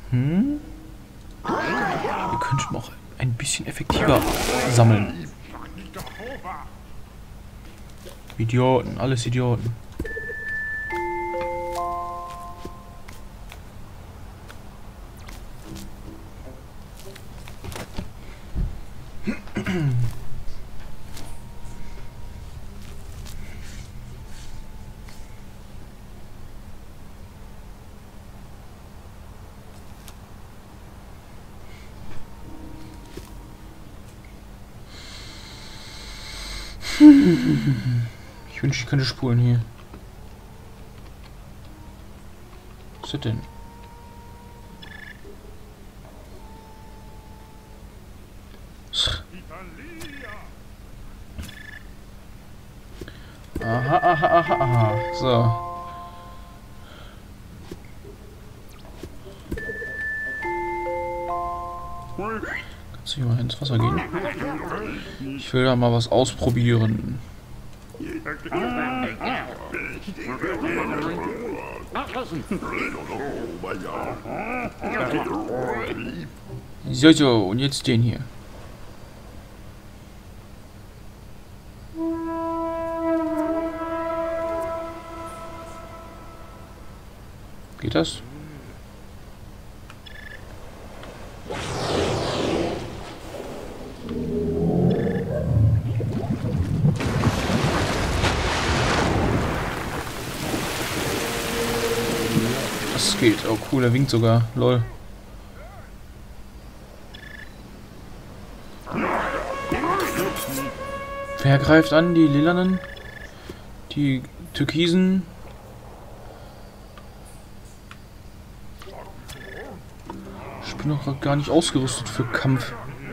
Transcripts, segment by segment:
Hm? Wir könnten auch ein bisschen effektiver sammeln. Idioten, alles Idioten. Ich wünsche, ich könnte spulen hier. Was ist das denn? Aha, aha, aha, aha. So. Kannst du hier mal ins Wasser gehen? Ich will da mal was ausprobieren. So, und jetzt den hier. Geht das? Das geht. Oh cool, er winkt sogar. Lol. Wer greift an? Die Lilanen? Die Türkisen? Ich bin doch grad gar nicht ausgerüstet für Kampf.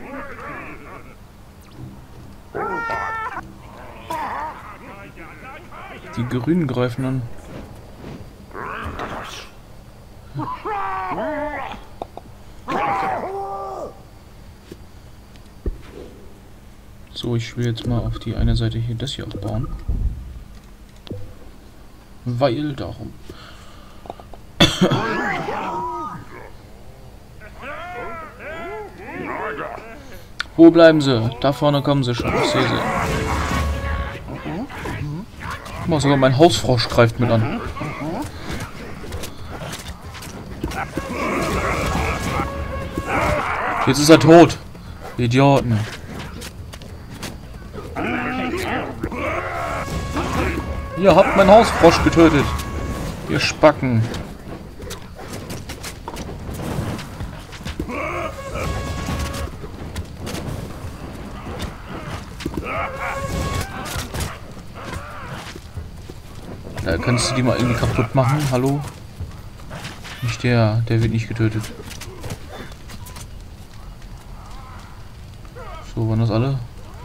Die Grünen greifen an. So, ich will jetzt mal auf die eine Seite hier das hier aufbauen. Weil darum. Wo bleiben sie? Da vorne kommen sie schon. Ich sehe sie. Guck mal, sogar mein Hausfrosch greift mit an. Jetzt ist er tot. Idioten. Ihr habt mein Hausfrosch getötet. Ihr Spacken. Da kannst du die mal irgendwie kaputt machen. Hallo? Nicht der. Der wird nicht getötet. So, waren das alle?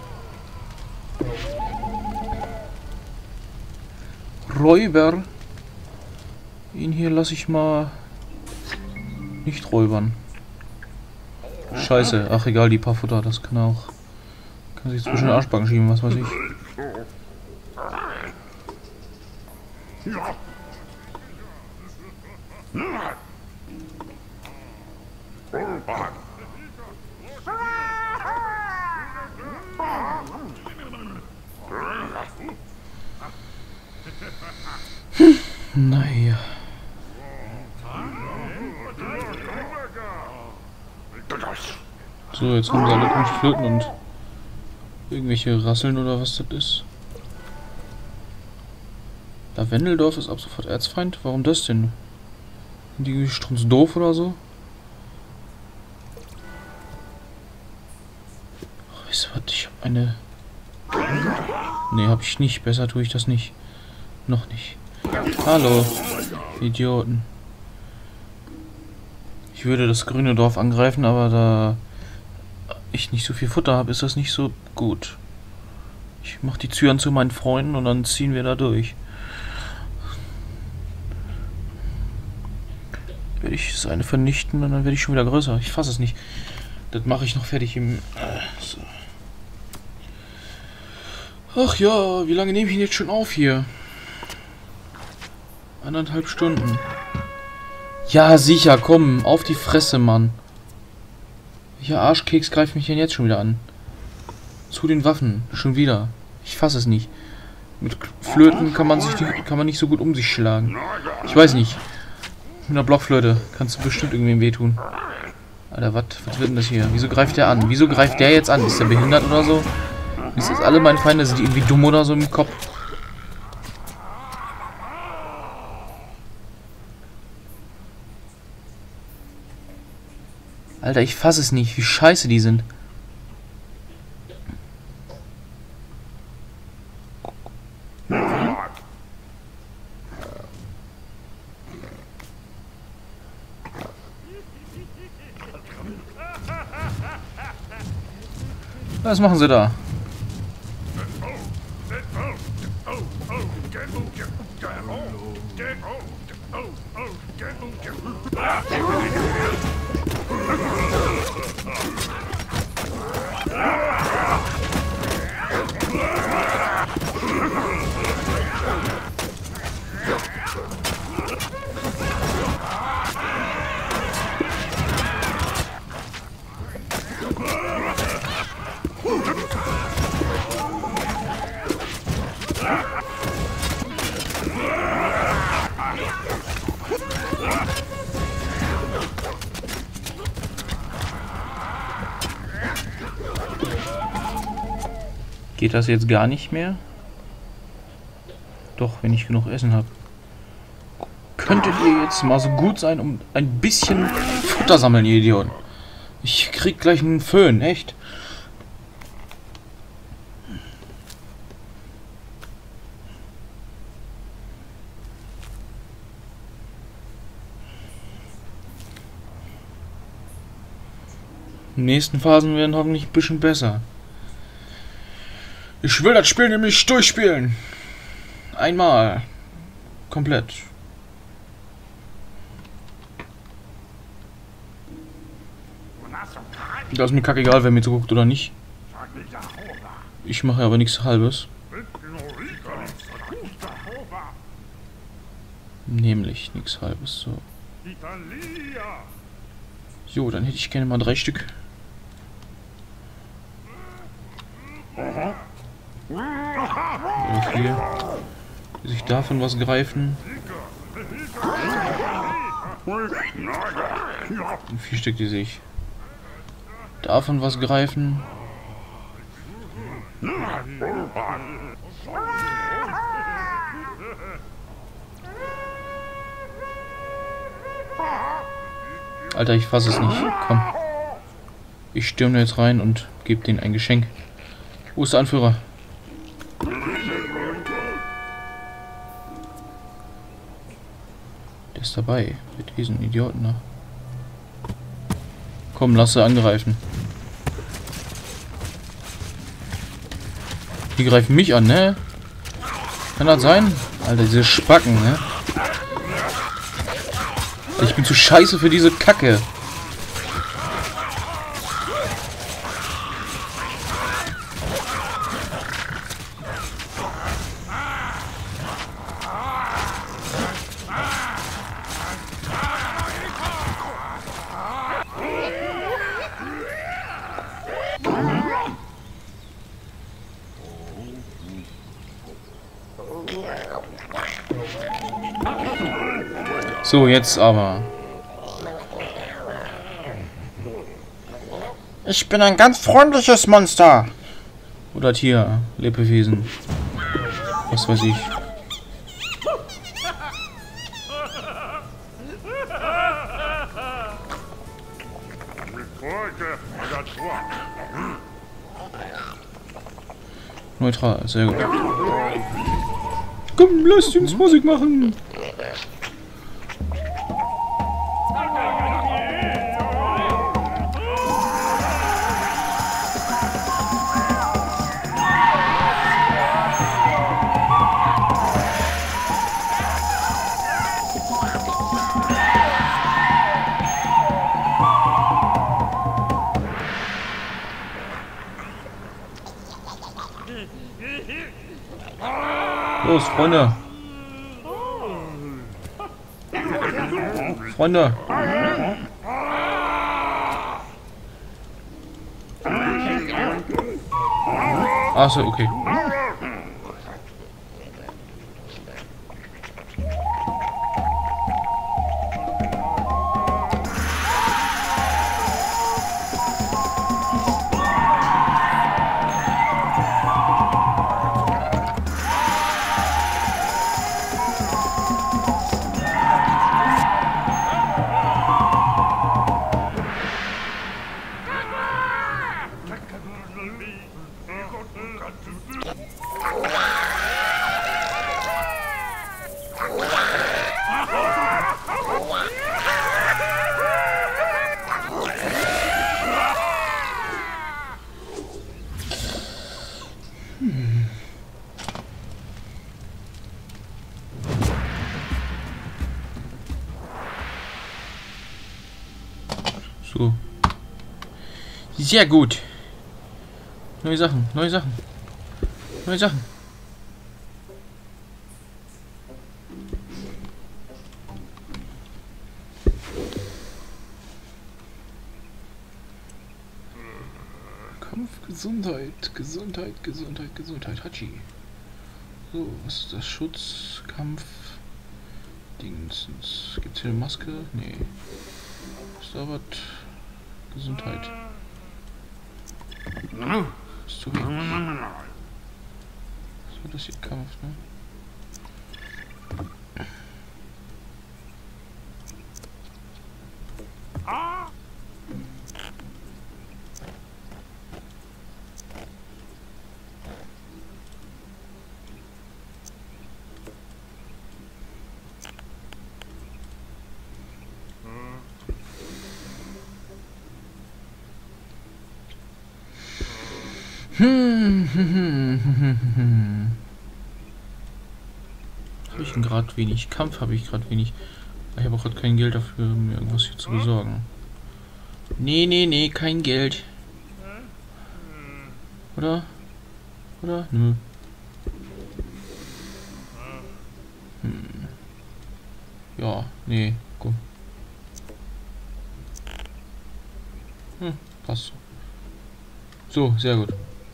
Räuber. Ihn hier lasse ich mal nicht räubern. Scheiße. Ach egal, die paar Futter, das kann auch. Kann sich zwischen den Arschbacken schieben, was weiß ich. Naja. So, jetzt haben sie alle komische Flöten und irgendwelche Rasseln oder was das ist. Lavendeldorf ist ab sofort Erzfeind? Warum das denn? Sind die strunzdoof oder so? Oh, weißt du was? Ich habe eine... Ne, habe ich nicht. Besser tue ich das nicht. Noch nicht. Hallo, Idioten. Ich würde das grüne Dorf angreifen, aber da ich nicht so viel Futter habe, ist das nicht so gut. Ich mache die Türen zu meinen Freunden und dann ziehen wir da durch. Werde ich das eine vernichten und dann werde ich schon wieder größer. Ich fasse es nicht. Das mache ich noch fertig im... so. Ach ja, wie lange nehme ich ihn jetzt schon auf hier? 1,5 Stunden. Ja, sicher, komm, auf die Fresse, Mann. Welcher Arschkeks greift mich denn jetzt schon wieder an? Zu den Waffen, schon wieder. Ich fasse es nicht. Mit Flöten kann man nicht so gut um sich schlagen. Ich weiß nicht. Mit einer Blockflöte kannst du bestimmt irgendwem wehtun. Alter, was wird denn das hier? Wieso greift der an? Wieso greift der jetzt an? Ist der behindert oder so? Ist das alle meine Feinde? Sind die irgendwie dumm oder so im Kopf? Alter, ich fasse es nicht, wie scheiße die sind. Was machen sie da? Geht das jetzt gar nicht mehr? Doch, wenn ich genug Essen habe. Könntet ihr jetzt mal so gut sein, um ein bisschen Futter sammeln, ihr Idioten? Ich krieg gleich einen Föhn, echt? Die nächsten Phasen werden hoffentlich ein bisschen besser. Ich will das Spiel nämlich durchspielen. Einmal. Komplett. Da ist mir kackegal, wer mir zuguckt oder nicht. Ich mache aber nichts Halbes. Nämlich nichts Halbes, so. Jo, dann hätte ich gerne mal 3 Stück. Oder 4. Will ich davon was greifen? 4 Stück, die sehe ich. Davon was greifen? Alter, ich fasse es nicht. Komm. Ich stürme jetzt rein und gebe denen ein Geschenk. Wo ist der Anführer? Der ist dabei. Mit diesen Idioten da. Komm, lass sie angreifen. Die greifen mich an, ne? Kann das sein? Alter, diese Spacken, ne? Ich bin zu scheiße für diese Kacke. So, jetzt aber. Ich bin ein ganz freundliches Monster. Oder Tier, Lebewesen. Was weiß ich. Neutral, sehr gut. Komm, lasst uns Musik machen. Los, Freunde. Freunde. Achso, okay. So. Sehr gut. Neue Sachen, neue Sachen. Neue Sachen. Kampf, Gesundheit, Gesundheit, Gesundheit, Gesundheit. Hachi. So, was ist das? Schutz, Kampf, Dingsens. Gibt's hier eine Maske? Nee. Ist da was? Gesundheit. Ist zu wenig. Was war das hier? Kampf, ne? Habe ich gerade wenig. Kampf habe ich gerade wenig. Ich habe auch gerade kein Geld dafür, mir irgendwas hier zu besorgen. Nee, nee, nee, kein Geld. Oder? Oder? Nö. Ja, nee, komm. Passt. So, sehr gut.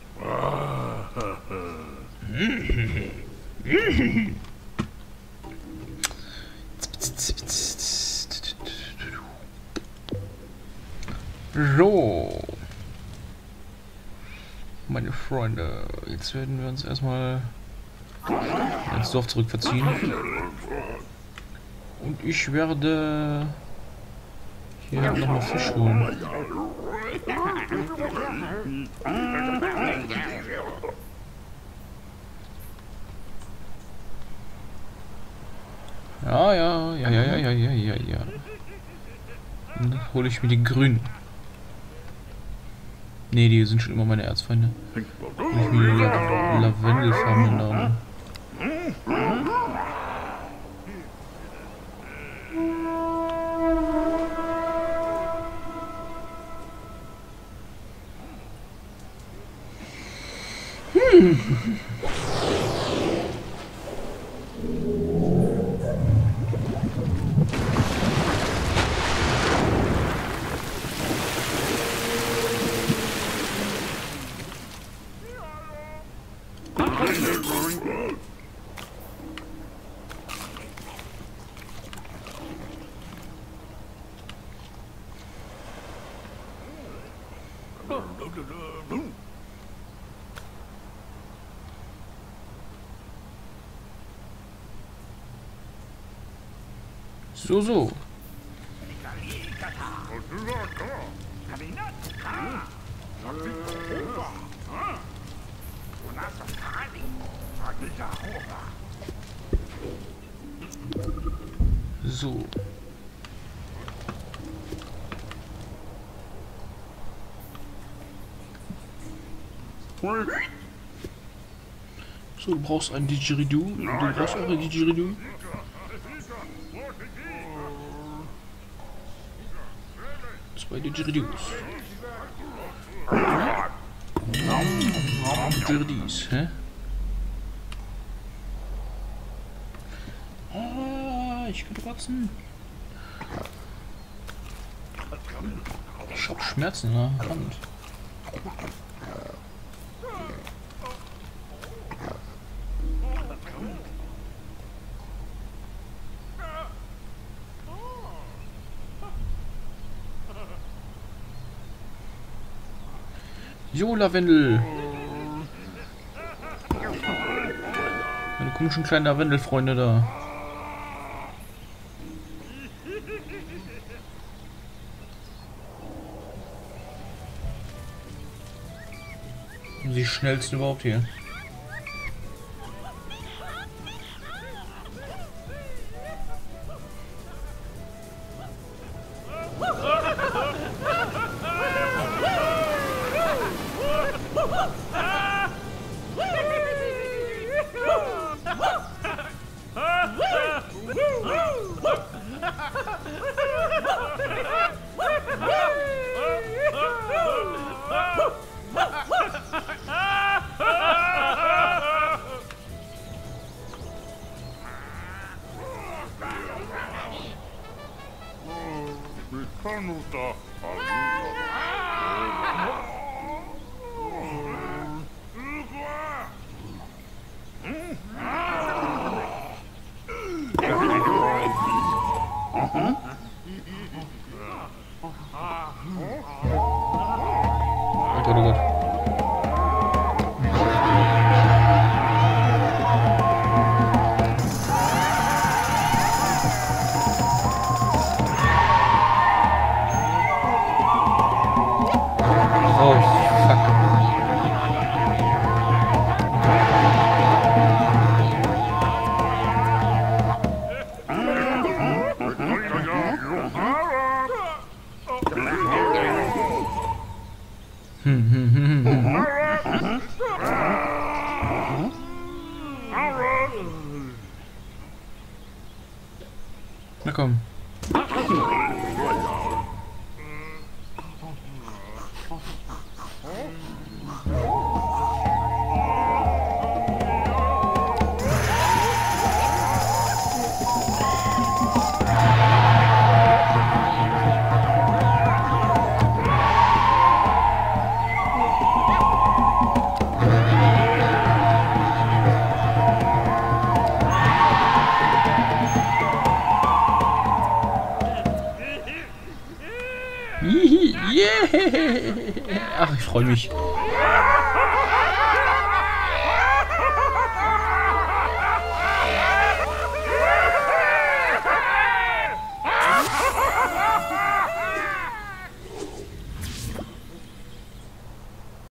So. Meine Freunde, jetzt werden wir uns erstmal ins Dorf zurückverziehen. Und ich werde hier nochmal Fisch holen. Ja. Dann hole ich mir die grünen. Ne, die sind schon immer meine Erzfeinde. Hol ich mir die Lavendelfarben Namen. So. So. So, du brauchst ein Didgeridoo. Du brauchst auch ein Didgeridoo. Zwei Didgeridoos. Didgeridoos, hä? Ah, ich könnte wachsen. Ich habe Schmerzen in der Hand. Jo, Lavendel. Meine komischen kleinen Lavendelfreunde da. Die schnellsten überhaupt hier. Na komm. Yeah. Ach, ich freue mich.